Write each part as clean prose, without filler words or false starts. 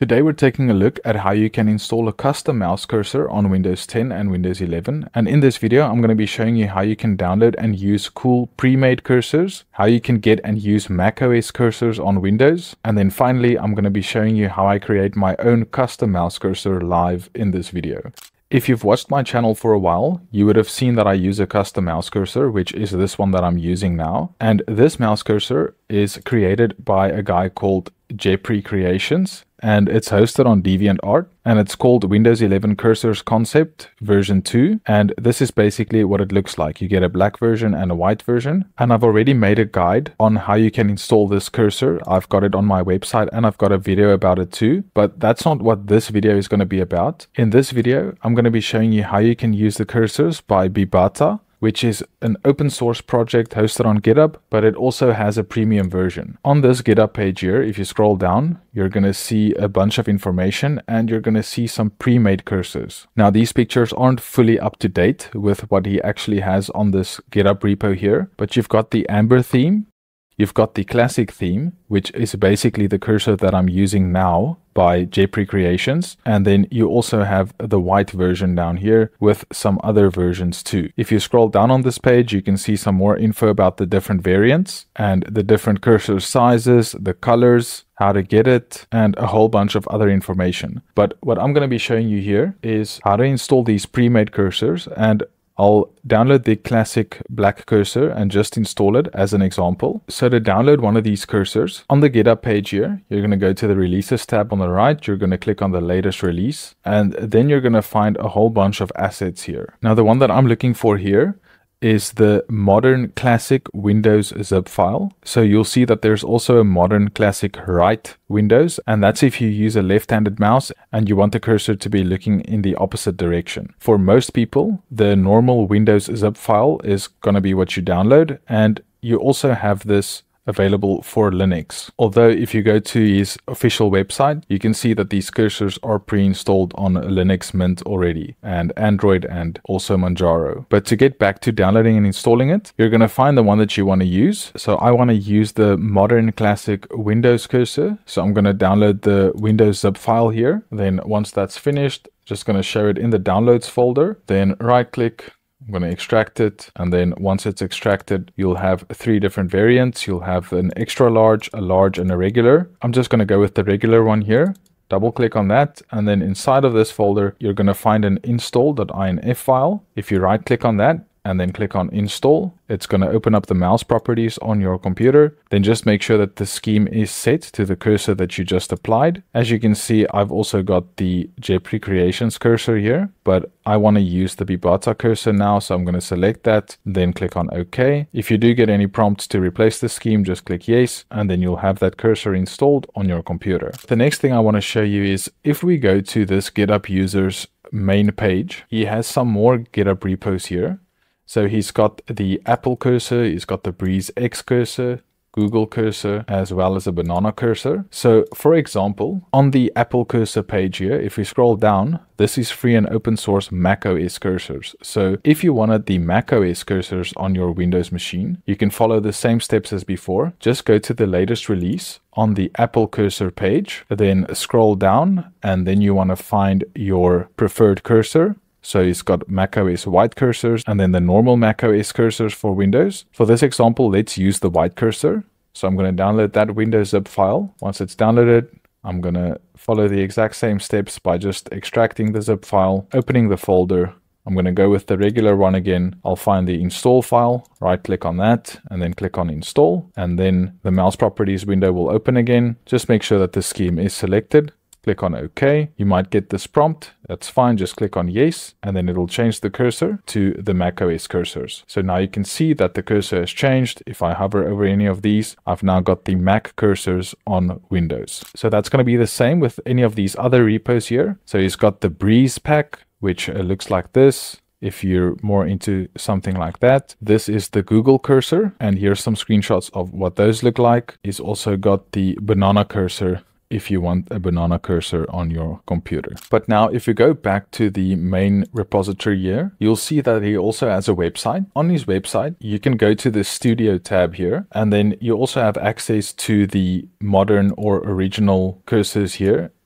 Today we're taking a look at how you can install a custom mouse cursor on Windows 10 and Windows 11. And in this video, I'm going to be showing you how you can download and use cool pre-made cursors, how you can get and use macOS cursors on Windows. And then finally, I'm going to be showing you how I create my own custom mouse cursor live in this video. If you've watched my channel for a while, you would have seen that I use a custom mouse cursor, which is this one that I'm using now. And this mouse cursor is created by a guy called Jeffrey Creations, and it's hosted on DeviantArt, and it's called Windows 11 Cursors Concept version 2. And this is basically what it looks like. You get a black version and a white version. And I've already made a guide on how you can install this cursor. I've got it on my website and I've got a video about it too, but that's not what this video is going to be about. In this video, I'm going to be showing you how you can use the cursors by Bibata, which is an open source project hosted on GitHub, but it also has a premium version. On this GitHub page here, if you scroll down, you're going to see a bunch of information and you're going to see some pre-made cursors. Now, these pictures aren't fully up to date with what he actually has on this GitHub repo here, but you've got the Amber theme, you've got the classic theme, which is basically the cursor that I'm using now by Jeffrey Creations. And then you also have the white version down here with some other versions too. If you scroll down on this page, you can see some more info about the different variants and the different cursor sizes, the colors, how to get it, and a whole bunch of other information. But what I'm going to be showing you here is how to install these pre-made cursors, and I'll download the classic black cursor and just install it as an example. So to download one of these cursors, on the GitHub page here, you're going to go to the Releases tab on the right. You're going to click on the latest release, and then you're going to find a whole bunch of assets here. Now, the one that I'm looking for here is the modern classic Windows zip file. So you'll see that there's also a modern classic right Windows, and that's if you use a left-handed mouse and you want the cursor to be looking in the opposite direction. For most people, the normal Windows zip file is going to be what you download, and you also have this available for Linux. Although if you go to his official website, you can see that these cursors are pre-installed on Linux Mint already, and Android, and also Manjaro. But to get back to downloading and installing it, you're going to find the one that you want to use. So I want to use the modern classic Windows cursor. So I'm going to download the Windows zip file here. Then once that's finished, just going to show it in the downloads folder. Then right click, I'm going to extract it, and then once it's extracted, you'll have three different variants. You'll have an extra large, a large, and a regular. I'm just going to go with the regular one here. Double click on that, and then inside of this folder, you're going to find an install.inf file. If you right click on that and then click on install, it's going to open up the mouse properties on your computer. Then just make sure that the scheme is set to the cursor that you just applied. As you can see, I've also got the Jeffrey Creations cursor here, but I want to use the Bibata cursor now, so I'm going to select that, then click on OK. If you do get any prompts to replace the scheme, just click yes, and then you'll have that cursor installed on your computer. The next thing I want to show you is if we go to this GitHub user's main page, he has some more GitHub repos here. So he's got the Apple cursor, he's got the Breeze X cursor, Google cursor, as well as a banana cursor. So for example, on the Apple cursor page here, if we scroll down, this is free and open source macOS cursors. So if you wanted the macOS cursors on your Windows machine, you can follow the same steps as before. Just go to the latest release on the Apple cursor page, then scroll down, and then you want to find your preferred cursor. So it's got macOS white cursors and then the normal macOS cursors for Windows. For this example, let's use the white cursor. So I'm going to download that Windows zip file. Once it's downloaded, I'm going to follow the exact same steps by just extracting the zip file, opening the folder. I'm going to go with the regular one again. I'll find the install file, right click on that, and then click on install. And then the mouse properties window will open again. Just make sure that the scheme is selected. Click on OK. You might get this prompt. That's fine. Just click on yes, and then it'll change the cursor to the macOS cursors. So now you can see that the cursor has changed. If I hover over any of these, I've now got the Mac cursors on Windows. So that's going to be the same with any of these other repos here. So he's got the Breeze pack, which looks like this. If you're more into something like that, this is the Google cursor, and here's some screenshots of what those look like. He's also got the banana cursor, if you want a banana cursor on your computer. But now if you go back to the main repository here, you'll see that he also has a website. On his website, you can go to the Studio tab here, and then you also have access to the modern or original cursors here.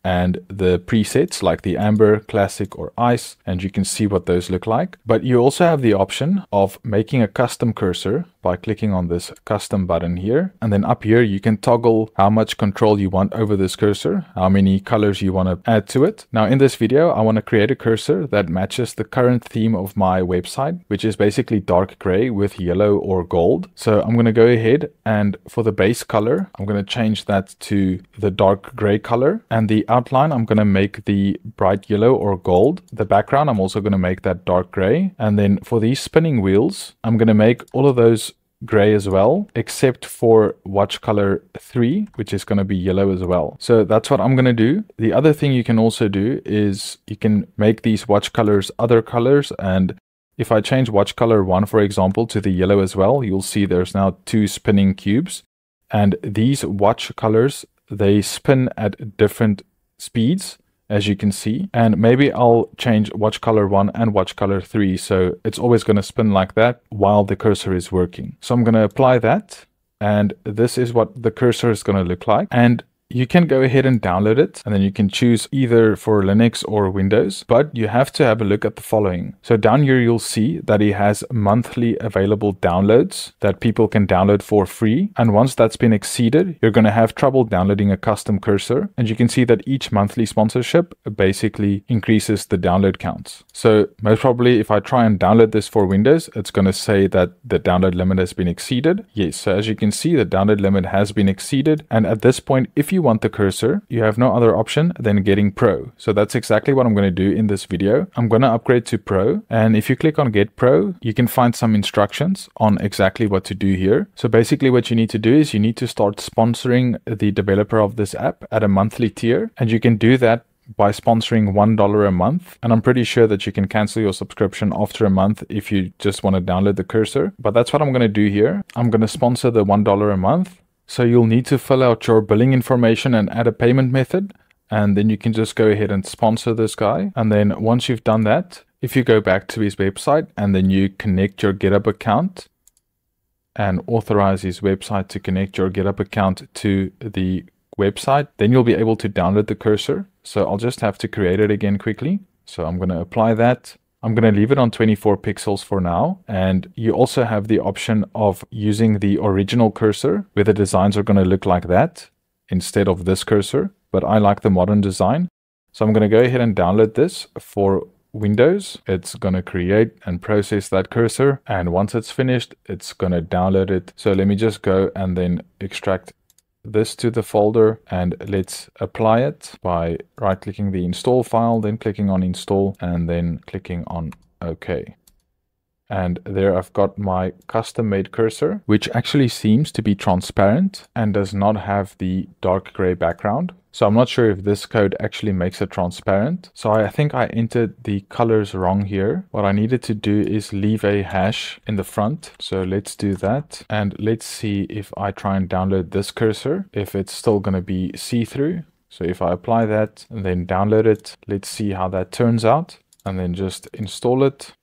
and the presets like the amber, classic, or ice, and you can see what those look like. But you also have the option of making a custom cursor by clicking on this custom button here. And then up here, you can toggle how much control you want over this cursor, how many colors you want to add to it. Now in this video, I want to create a cursor that matches the current theme of my website, which is basically dark gray with yellow or gold. So I'm going to go ahead and for the base color, I'm going to change that to the dark gray color, and the outline, I'm going to make the bright yellow or gold. The background, I'm also going to make that dark gray. And then for these spinning wheels, I'm going to make all of those gray as well, except for watch color 3, which is going to be yellow as well. So that's what I'm going to do. The other thing you can also do is you can make these watch colors other colors, and if I change watch color 1, for example, to the yellow as well, you'll see there's now 2 spinning cubes, and these watch colors, they spin at different speeds, as you can see. And maybe I'll change watch color 1 and watch color 3, so it's always going to spin like that while the cursor is working. So I'm going to apply that, and this is what the cursor is going to look like. And you can go ahead and download it, and then you can choose either for Linux or Windows, but you have to have a look at the following. So down here, you'll see that it has monthly available downloads that people can download for free. And once that's been exceeded, you're going to have trouble downloading a custom cursor. And you can see that each monthly sponsorship basically increases the download counts. So most probably if I try and download this for Windows, it's going to say that the download limit has been exceeded. Yes, so as you can see, the download limit has been exceeded. And at this point, if you want the cursor, you have no other option than getting Pro. So that's exactly what I'm going to do in this video. I'm going to upgrade to Pro, and if you click on Get Pro, you can find some instructions on exactly what to do here. So basically what you need to do is you need to start sponsoring the developer of this app at a monthly tier, and you can do that by sponsoring $1 a month. And I'm pretty sure that you can cancel your subscription after a month if you just want to download the cursor. But that's what I'm going to do here. I'm going to sponsor the $1 a month. So you'll need to fill out your billing information and add a payment method, and then you can just go ahead and sponsor this guy. And then once you've done that, if you go back to his website and then you connect your GitHub account and authorize his website to connect your GitHub account to the website, then you'll be able to download the cursor. So I'll just have to create it again quickly. So I'm going to apply that. I'm going to leave it on 24 pixels for now. And you also have the option of using the original cursor where the designs are going to look like that instead of this cursor. But I like the modern design. So I'm going to go ahead and download this for Windows. It's going to create and process that cursor. And once it's finished, it's going to download it. So let me just go and then extract this to the folder, and let's apply it by right clicking the install file, then clicking on install, and then clicking on OK. And there I've got my custom made cursor, which actually seems to be transparent and does not have the dark gray background. So I'm not sure if this code actually makes it transparent. So I think I entered the colors wrong here. What I needed to do is leave a hash in the front. So let's do that. And let's see if I try and download this cursor, if it's still going to be see-through. So if I apply that and then download it, let's see how that turns out. And then just install it.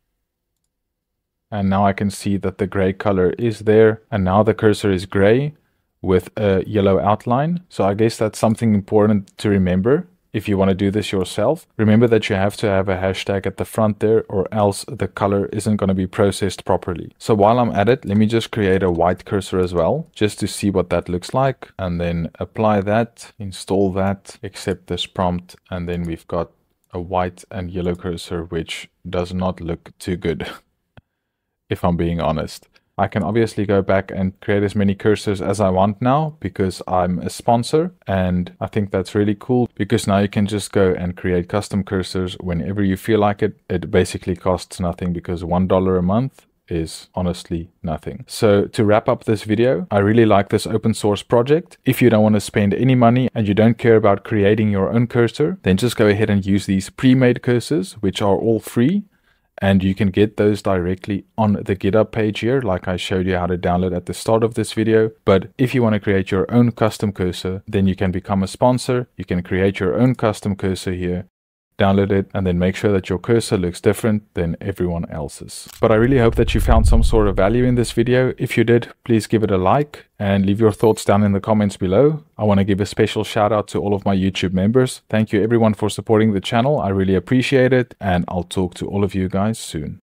And now I can see that the gray color is there. And now the cursor is gray with a yellow outline. So I guess that's something important to remember if you want to do this yourself. Remember that you have to have a hashtag at the front there, or else the color isn't going to be processed properly. So while I'm at it, let me just create a white cursor as well, just to see what that looks like. And then apply that, install that, accept this prompt, and then we've got a white and yellow cursor, which does not look too good, if I'm being honest. I can obviously go back and create as many cursors as I want now because I'm a sponsor, and I think that's really cool because now you can just go and create custom cursors whenever you feel like it. It basically costs nothing because $1 a month is honestly nothing. So to wrap up this video, I really like this open source project. If you don't want to spend any money and you don't care about creating your own cursor, then just go ahead and use these pre-made cursors, which are all free. And you can get those directly on the GitHub page here, like I showed you how to download at the start of this video. But if you want to create your own custom cursor, then you can become a sponsor. You can create your own custom cursor here, download it, and then make sure that your cursor looks different than everyone else's. But I really hope that you found some sort of value in this video. If you did, please give it a like and leave your thoughts down in the comments below. I want to give a special shout out to all of my YouTube members. Thank you everyone for supporting the channel. I really appreciate it, and I'll talk to all of you guys soon.